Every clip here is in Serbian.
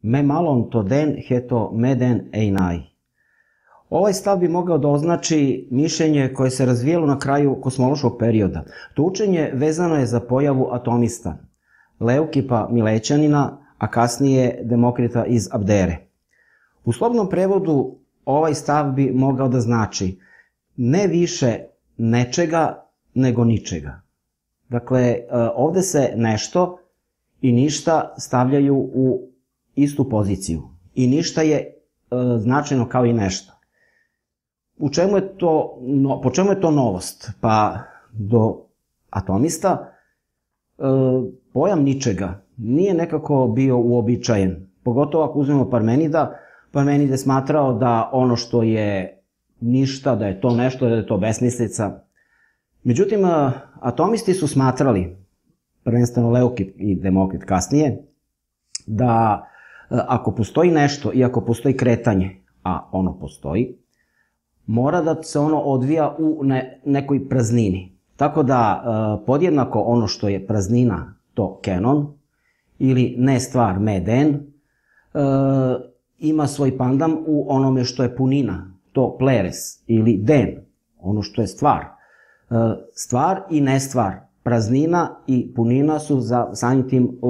me malon to den heto meden einai. Ovaj stav bi mogao da označi mišljenje koje se razvijelo na kraju kosmološkog perioda. To učenje vezano je za pojavu atomista, Leukipa Milećanina, a kasnije Demokrita iz Abdere. U slobodnom prevodu ovaj stav bi mogao da znači ne više nečega nego ničega. Dakle, ovde se nešto i ništa stavljaju u istu poziciju. I ništa je značajno kao i nešto. Po čemu je to novost? Pa do atomista pojam ničega nije nekako bio uobičajen. Pogotovo ako uzmemo Parmenida, Parmenid je smatrao da ono što je ništa, da je to nešto, da je to besmislica. Međutim, atomisti su smatrali, prvenstveno Leukip i Demokrit kasnije, da ako postoji nešto i ako postoji kretanje, a ono postoji, mora da se ono odvija u nekoj praznini. Tako da podjednako ono što je praznina, to kenon, ili ne stvar, meden, ima svoj pandam u onome što je punina, to pleres, ili den, ono što je stvar. Stvar i nestvar, praznina i punina su samim tim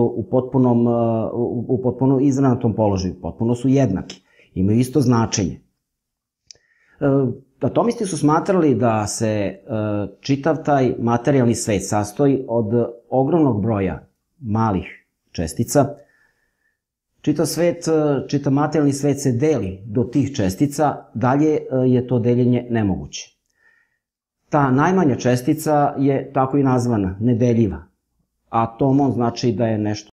u potpuno izravnatom položaju, potpuno su jednaki, imaju isto značenje. Atomisti su smatrali da se čitav taj materijalni svet sastoji od ogromnog broja malih čestica. Čitav materijalni svet se deli do tih čestica, dalje je to deljenje nemoguće. Ta najmanja čestica je tako i nazvana, nedeljiva. Atomom znači da je nešto